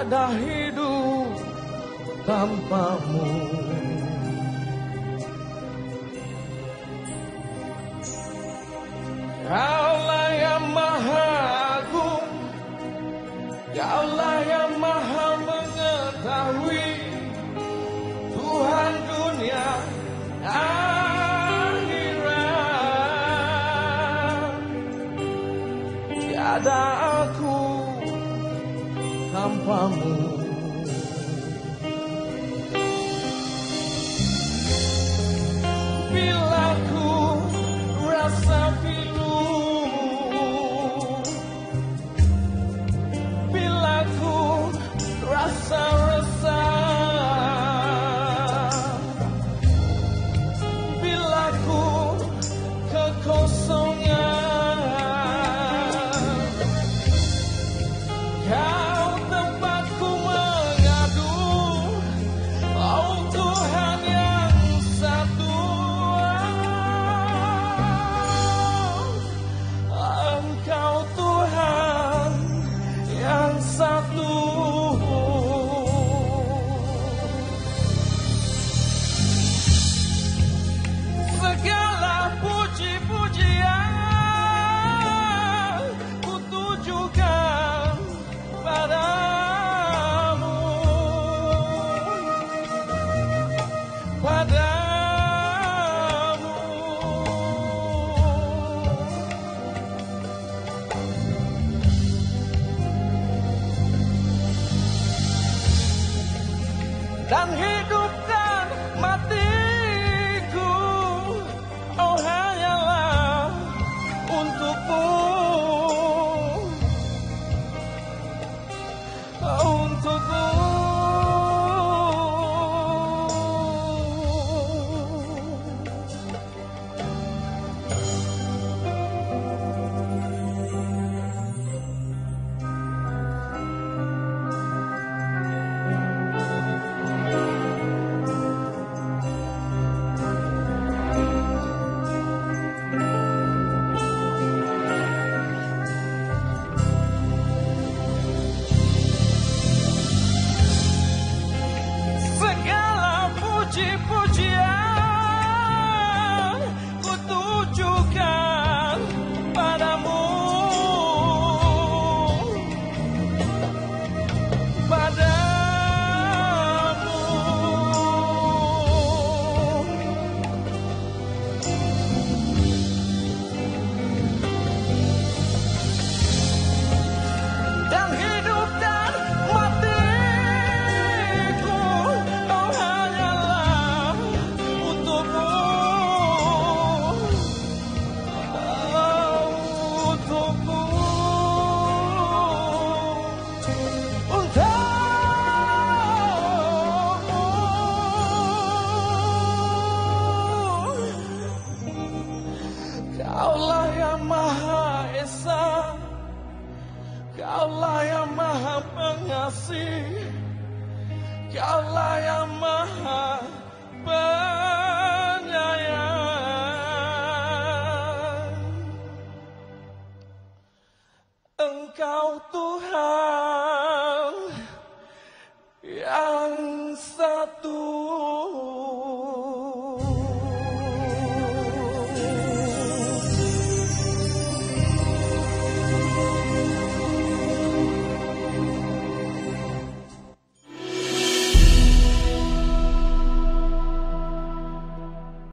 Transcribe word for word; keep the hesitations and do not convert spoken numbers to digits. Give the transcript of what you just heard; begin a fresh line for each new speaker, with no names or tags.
Tiada hidup tanpamu. Kaulah yang maha agung, Kaulah yang maha mengetahui, Tuhan dunia akhirat. Tiada aku tanpamu. Bila ku rasa pilu, bila ku rasa resah, bila ku kekosongan, Kau tempatku mengadu, oh Tuhan yang satu. Engkau Tuhan yang satu. Segala puji-pujian ku tujukan padamu, padamu. Dan hidup dan matiku, oh hanyalah untukmu, untukmu. Segala puji-pujian ku tujukan padamu, padamu. Dan hidup dan matiku, oh hanyalah untukmu, oh untukmu, untukmu. Kaulah yang Maha Esa, Kaulah yang Maha Pengasih, Kaulah yang Maha Penyayang. Engkau Tuhan yang satu.